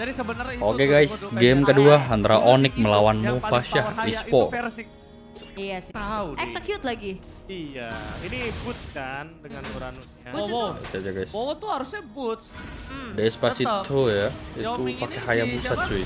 Jadi sebenarnya itu Oke guys, game kedua antara Onyx melawan yang paling Mufasha power high Esport. itu versi. Iya sih. Tahu nih. Execute lagi. Iya, ini Boots kan dengan Uranusnya. Boots Wow. itu Saja guys. Bowo tuh harusnya Boots. Despacito ya, itu Yoming pakai ini Hayabusa siapa? cuy.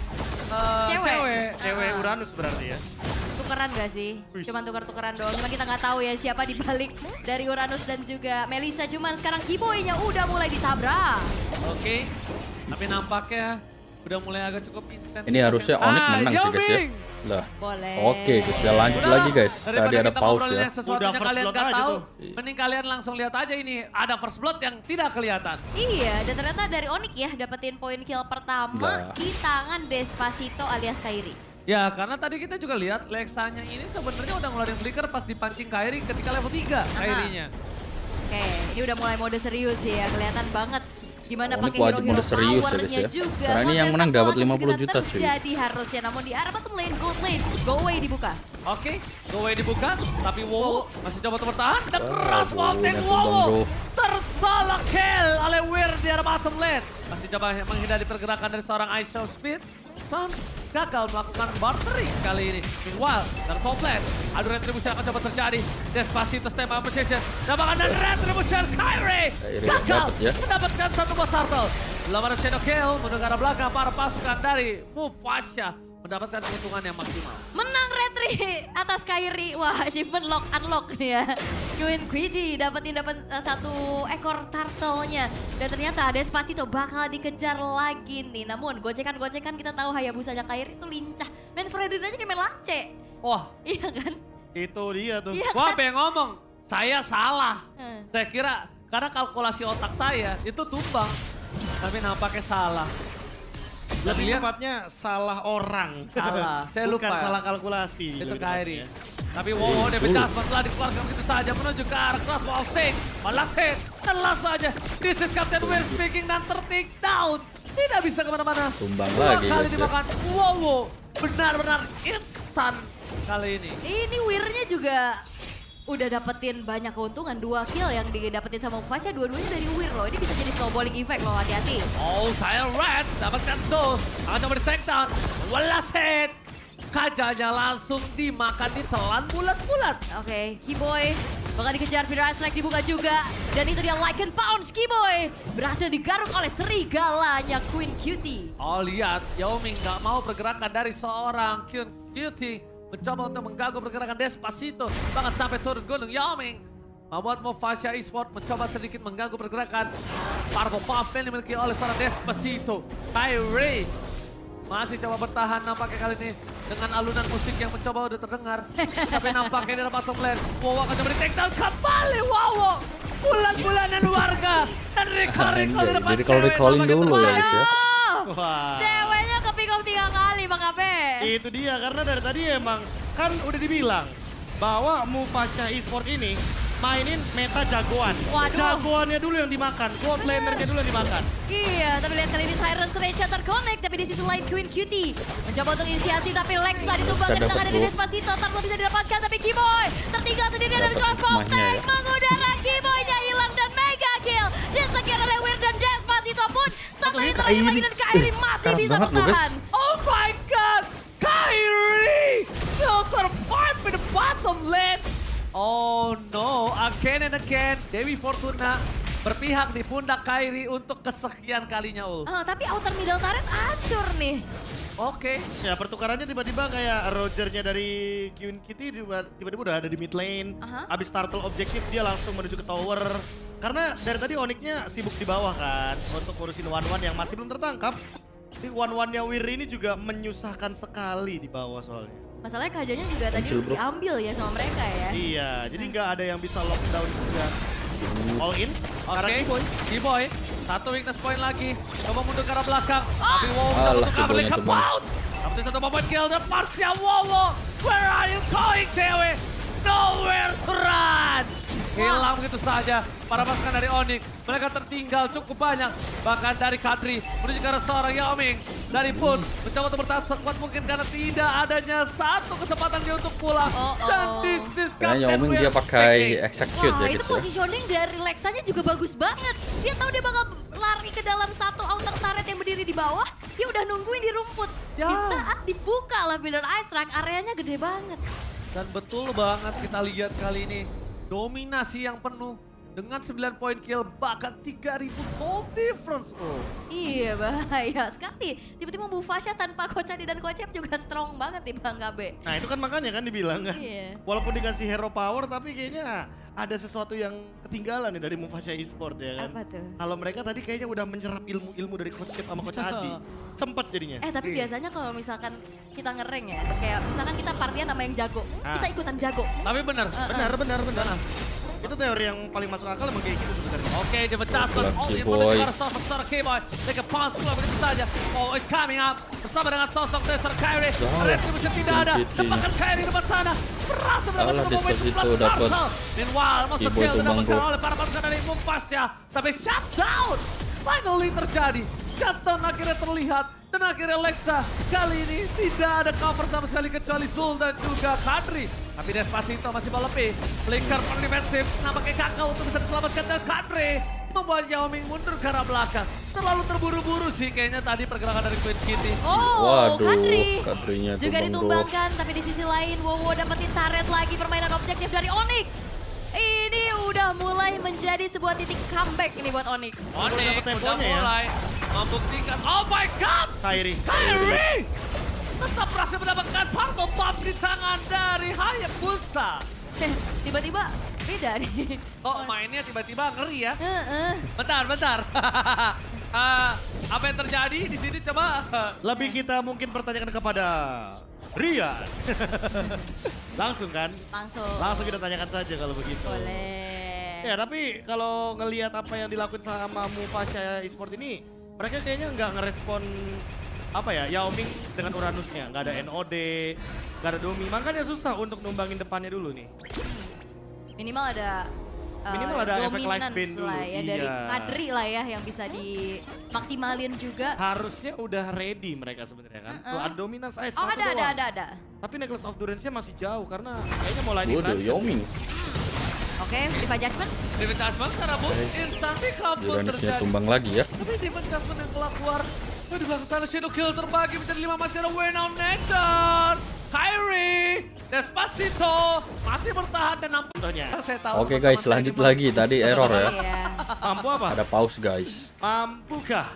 Cewek. Cewek Uranus berarti ya. tukeran gak sih? Cuman tuker-tukeran doang. Cuman kita nggak tahu ya siapa di balik dari Uranus dan juga Melissa. Cuman sekarang Keyboy-nya udah mulai ditabrak. Oke. Tapi nampaknya udah mulai agak cukup intens. Ini harusnya Onyx menang sih guys ya. Yoming! Lah. Boleh. Oke, kita lanjut Udah, lagi guys. daripada Tadi ada kita pause ngobrolin ya. yang sesuatu Udah yang first kalian blood nggak aja tahu, tuh. mending kalian langsung lihat aja ini ada first blood yang tidak kelihatan. Iya, dan ternyata dari Onyx ya dapetin poin kill pertama Nah. di tangan Despacito alias Kairi. Ya, karena tadi kita juga lihat Lexanya ini sebenarnya udah ngeluarin flicker pas dipancing Kairi ketika level 3 Kairinya. Oke, ini udah mulai mode serius sih ya, kelihatan banget gimana Onyx pakai wajib hero-hero mode serius ya, guys, powernya ya. juga. Karena ini yang Kontes menang dapat akan 50 segera juta, cuy. terjadi harusnya, namun di arah bottom lane, gold lane, go away dibuka. Oke, go away dibuka, tapi Wowo masih coba untuk bertahan. Dan keras Aduh, Walting ini tumbang, Wowo. bro. Tersalah kill oleh Weir di arah bottom lane. Masih coba menghindari pergerakan dari seorang Ice Show Speed. Dan gagal melakukan bartering kali ini. Meanwhile, dari top lane, adu retribusi akan coba terjadi. Despacito stay my position. Dapatkan dan retribution Kairi. Kairi Gagal dapet ya. mendapatkan satu buah turtle. Belum ada shadow kill, mendengar belakang para pasukan dari Mufasha mendapatkan keuntungan yang maksimal. Menang retri atas Kairi. Wah, achievement unlock nih ya. Queen Quiddy dapat satu ekor turtle-nya. Dan ternyata Despacito bakal dikejar lagi nih. Namun gocekan-gocekan kita tahu Hayabusanya Kairi itu lincah. Main Freddy aja kayak main lance. Wah, Iya kan? Itu dia tuh. Iya gua kan? pengen ngomong, saya salah. Hmm. Saya kira karena kalkulasi otak saya itu tumbang, tapi nampaknya salah. Dan Lebih lihat tepatnya salah orang. Salah, saya lupa. Bukan salah kalkulasi. itu lebih Kairi. tepatnya. Tapi wow, David Jasmine telah dikeluarkan begitu saja menuju ke arah cross walking. Balas hit, dan langsung aja. This is Captain Weir speaking dan ter-take down. Tidak bisa kemana-mana. Tumbang Dua lagi, kali guys, ya. dimakan. Wow, benar-benar instan kali ini. Ini Weir-nya juga udah dapetin banyak keuntungan. 2 kill yang didapetin sama Mufasha, dua-duanya dari Weir loh. Ini bisa jadi snowballing effect loh, hati-hati. Oh, saya Red dapatkan tuh. Akan coba di take down. Balas hit. Kajanya langsung dimakan, ditelan bulat-bulat. Oke, Keyboy bakal dikejar, Fira Strike dibuka juga. Dan itu dia like and pounce, Keyboy berhasil digaruk oleh serigalanya Queen Cutie. Oh, lihat. Yoming nggak mau pergerakan dari seorang Queen Cutie. Mencoba untuk mengganggu pergerakan Despacito. Bahkan sampai turun gunung Yoming. Membuat Mufasha Esport mencoba sedikit mengganggu pergerakan Parvo Puff yang dimiliki oleh seorang Despacito. Kairi masih coba bertahan nampaknya kali ini dengan alunan musik yang mencoba udah terdengar. Tapi nampaknya di bottom lane. Wow akan coba di take down kembali. Wow. Bulan-bulanan warga. Dan recall di depan Jadi kalau recalling nampaknya dulu ya terbalik. guys ya. Wah. Ceweknya ke pick off 3 kali, Bang Ape. Itu dia, karena dari tadi emang kan udah dibilang bahwa Mufasha Esport ini mainin meta jagoan. Waduh. Jagoannya dulu yang dimakan, gold lanernya dulu yang dimakan. Iya, tapi lihat kali ini Siren's Rage terconnect, tapi di sisi lain Queen Cutie mencoba untuk inisiasi, tapi Lexa ditumbangkan di Bisa tangan dapet, dari bro. Despacito, Tarlo bisa didapatkan, tapi Keyboy tertinggal sendirian dari Dapet cross hikmahnya ya. mengudara, Keyboy-nya hilang dan mega kill. Disegir oleh Weir dan Despacito pun sampai itu lagi Kairi. dan Kairi masih Karat bisa banget loh, guys. bertahan. Oh my god! Kairi still survive in the bottom lane. Oh no, again and again Dewi Fortuna berpihak di pundak Kairi untuk kesekian kalinya ul. Tapi outer middle turret hancur nih. Oke. Ya pertukarannya tiba-tiba kayak Rogernya dari Queen Kitty tiba-tiba udah ada di mid lane. Abis turtle objektif dia langsung menuju ke tower. Karena dari tadi Onyxnya sibuk di bawah kan untuk ngurusin one-one yang masih belum tertangkap. Di one-one-nya Weir ini juga menyusahkan sekali di bawah soalnya. Masalahnya kajanya juga tadi Pensil, bro. diambil ya sama mereka ya. Iya, jadi nggak ada yang bisa lockdown juga. All in, karena Oke. Keyboy. Keyboy. Satu weakness point lagi. Coba mundur ke arah belakang. Tapi Wow Alah, mencoba untuk cover Keyboy-nya ke tumbang. bounce. Tapi satu point kill dan Marsha Wow. Where are you going, cewek? Nowhere to run. Hilang begitu saja para pasukan dari Onyx. Mereka tertinggal cukup banyak. Bahkan dari Kadri menuju ke arah seorang Yoming. Dari Boots mencoba untuk bertahan sekuat mungkin karena tidak adanya satu kesempatan dia untuk pulang. Dan this is Kayaknya Captain Yoming Weir dia pakai speaking. execute Wah, ya itu guys ya. positioning dari Lexanya juga bagus banget. Dia tahu dia bakal lari ke dalam satu outer turret yang berdiri di bawah. Dia udah nungguin di rumput. Ya. Di saat dibuka lah Builder Ice Strike, areanya gede banget. Dan betul banget kita lihat kali ini. Dominasi yang penuh. Dengan 9 poin kill, bahkan 3000 gold difference. Oh. Iya bahaya sekali. Tiba-tiba Mufasha tanpa Coach Adi dan Coach F juga strong banget nih Bang KB. Nah itu kan makanya kan dibilang kan. Iya. Walaupun dikasih hero power tapi kayaknya ada sesuatu yang ketinggalan nih dari Mufasha Esport ya kan. Apa tuh? Kalau mereka tadi kayaknya udah menyerap ilmu-ilmu dari Coach Chip sama Coach Adi. Sempet jadinya. Tapi biasanya kalau misalkan kita ngereng ya, kayak misalkan kita partian sama yang jago, kita ikutan jago. Tapi benar. Benar. Itu teori yang paling masuk akal emang kayak gitu sebenarnya. Oke, dia mencatat. Oh, ini Boy. mendengar sosok Star K-Boy. Take a pass keluar begitu saja. Oh, is coming up. Bersama dengan sosok Desert Kyrie. Retribution tidak ada. Tepakan Kyrie depan sana. Berhasil mendapatkan pemain plus Turtle. Meanwhile, Monster Kill didapatkan oleh para pasukan dari Mufasha. Tapi shutdown. Finally terjadi. Shutdown akhirnya terlihat. Dan akhirnya Lexa kali ini tidak ada cover sama sekali kecuali Zul dan juga Kadri. Tapi Despacito masih melepi. Flicker defensif nampaknya gagal untuk bisa diselamatkan dan Kadri membuat Yao Ming mundur ke arah belakang. Terlalu terburu-buru sih kayaknya tadi pergerakan dari Queen Kitty. Oh, Waduh, Kadri Kadrinya juga tumbang ditumbangkan, tapi di sisi lain Wowo dapetin turret lagi, permainan objektif dari Onyx. Ini udah mulai menjadi sebuah titik comeback ini buat Onyx. Onyx Dapet udah temponya ya. mulai membuktikan. Oh my god! Kyrie. Tetap berhasil mendapatkan purple bomb di tangan dari Hayabusa. Tiba-tiba beda nih. Oh mainnya tiba-tiba ngeri ya. Heeh. Bentar. Apa yang terjadi di sini coba? Lebih kita mungkin pertanyakan kepada Rian. Langsung kan? Langsung kita tanyakan saja kalau begitu. Boleh. Ya tapi kalau ngelihat apa yang dilakuin sama Mufasha Esport ini, mereka kayaknya nggak ngerespon apa ya, Yao Ming dengan Uranusnya. Nggak ada NOD, nggak ada Domi. Makanya susah untuk numbangin depannya dulu nih. Minimal ada efek life band dulu. lah ya, dari Kadri lah ya yang bisa dimaksimalin juga. Harusnya udah ready mereka sebenarnya kan. Tuh ada dominance Oh ada. Tapi Necklace of Durance-nya masih jauh karena kayaknya mau lanjut. Waduh, Yao Ming. Oke, Diva Judgment. Diva Judgment karena bu instanti kabur Uranusnya terjadi. tumbang lagi ya. Tapi Diva Judgment yang keluar. Di belakang sana Shadow Kill terbagi menjadi 5, masih ada Wayne on Nether. Kyrie, Despacito masih bertahan dan nampaknya. Oke guys, lanjut lagi. Tadi error ya. Iya. Mampu apa? Ada pause guys. Mampukah?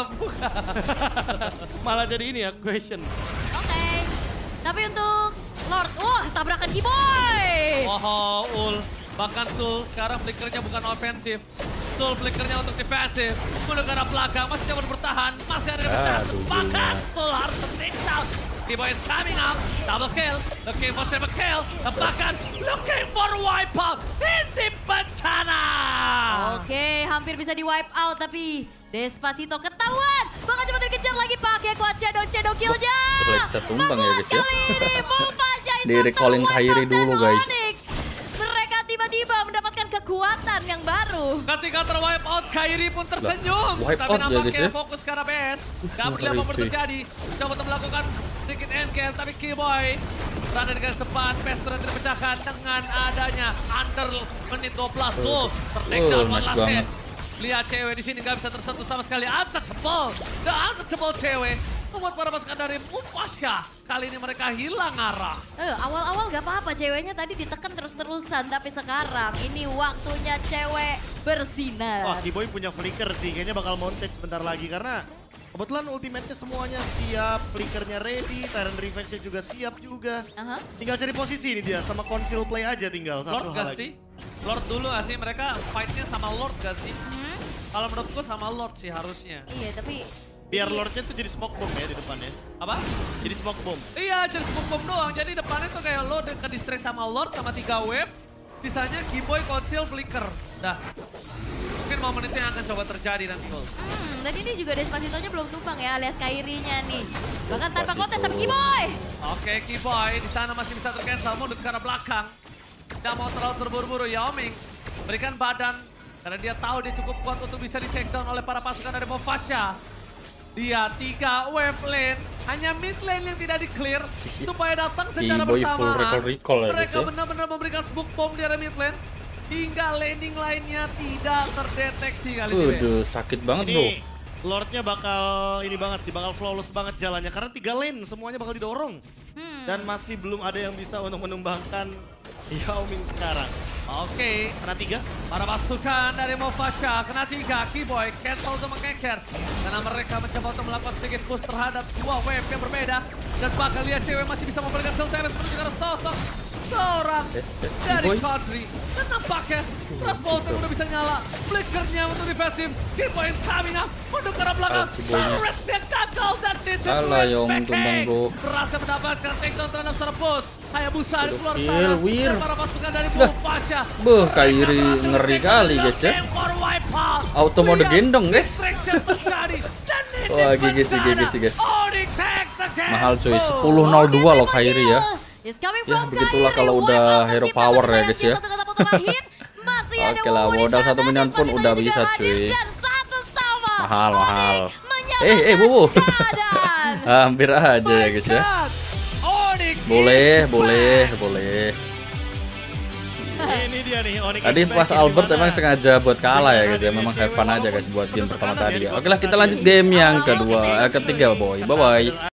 Malah jadi ini ya, question. Oke. Tapi untuk Lord, tabrakan Giboy. Wow, Ul. Bahkan Sul sekarang flickernya bukan ofensif. Sul flickernya untuk defensif. Mundur ke arah belakang, masih coba bertahan. Masih ada kebesaran. Bahkan Sul harus tertinggal. Giboy is coming up. Double kill. Looking for triple kill. Bahkan looking for wipe out. Ini bencana. Oke, hampir bisa di wipe out tapi Despacito ketahuan. Bahkan cuma dikejar lagi pakai kuat shadow killnya. Lexa tumbang ya guys ya. Kali ini Mufasha Di recalling Kyrie dulu guys. Mereka tiba-tiba mendapatkan kekuatan yang baru. Ketika terwipe out, Kyrie pun tersenyum. Wipe Tapi out ya, nampaknya guys, ya. fokus ke arah BS. Gak perlu apa terjadi. Coba untuk melakukan sedikit NKL, tapi Keyboy berada di garis depan. BS berhasil dipecahkan dengan adanya under menit 12. Tuh, tertakedown nice one last banget. hit. Lihat cewek di sini gak bisa tersentuh sama sekali. Untouchable. The untouchable cewek. Membuat para pasukan dari Mufasha. Kali ini mereka hilang arah. Awal-awal gak apa-apa, ceweknya tadi ditekan terus-terusan. Tapi sekarang ini waktunya cewek bersinar. Wah, Giboy punya flicker sih. Kayaknya bakal montage sebentar lagi karena kebetulan ultimate-nya semuanya siap. Flickernya ready, Tyrant Revenge-nya juga siap juga. Tinggal cari posisi ini dia, sama conceal play aja tinggal. Lord Satu gak hal sih? lagi. Lord dulu gak sih? Mereka fight-nya sama Lord gak sih? Kalau menurutku sama Lord sih harusnya. Iya, tapi Biar Lordnya tuh jadi smoke bomb ya di depannya. Apa? Jadi smoke bomb. Iya, jadi smoke bomb doang. Jadi depannya tuh kayak lo ke distract sama Lord sama 3 wave. Sisanya Giboy, Conceal, Flicker. Dah. Mungkin momen itu yang akan coba terjadi nanti. dan ini juga Despacito-nya belum tumbang ya, alias Kyrie-nya nih. Bahkan tanpa kontes sama Giboy. Oke, Giboy di sana masih bisa tercancel. Mundur ke arah belakang. Tidak mau terlalu terburu-buru. Yao Ming berikan badan. Karena dia tahu dia cukup kuat untuk bisa di take down oleh para pasukan dari Mufasha. Dia 3 wave lane, hanya mid lane yang tidak di-clear supaya datang secara Giboy full bersamaan. recall ya, Mereka guys ya. benar-benar memberikan smoke bomb di area mid lane. hingga landing lainnya tidak terdeteksi kali ini. Waduh, sakit banget bro. Ini Lordnya bakal ini banget sih, bakal flawless banget jalannya karena 3 lane semuanya bakal didorong. Dan masih belum ada yang bisa untuk menumbangkan Yao Ming sekarang. Oke, Kena 3. para pasukan dari Mofasha kena 3, Keyboy cancel untuk mengeker karena mereka mencoba untuk melakukan sedikit push terhadap dua wave yang berbeda dan bakal lihat cewek masih bisa memberikan full damage menuju ke arah sosok seorang dari Keyboy. Country dan nampaknya Frost Bolton udah bisa nyala, flickernya untuk defensif, Keyboy is coming up menuju ke arah belakang, Keyboy-nya. Paris yang gagal dan this is Alah, Yao Ming respect. tumbang, bro. Berhasil mendapatkan takedown terhadap seorang push, Hayabusa di keluar Kill, sana Wir. dan para pasukan dari Mofasha. Beuh, Kairi ngeri kali guys ya. Auto mode gendong guys. Wah, GG sih guys. Mahal cuy, 10.02 loh Kairi ya. Ya, begitulah kalau udah hero power ya guys ya. Oke lah, modal 1 minion pun udah bisa cuy. Mahal. Bubu. Hampir aja ya guys ya. Boleh. Ini dia nih Onyx. Tadi pas Albert emang sengaja buat kalah ya guys ya. Memang have fun aja guys buat game pertama tadi ya. Oke lah, kita lanjut game yang ketiga boy. Bye bye.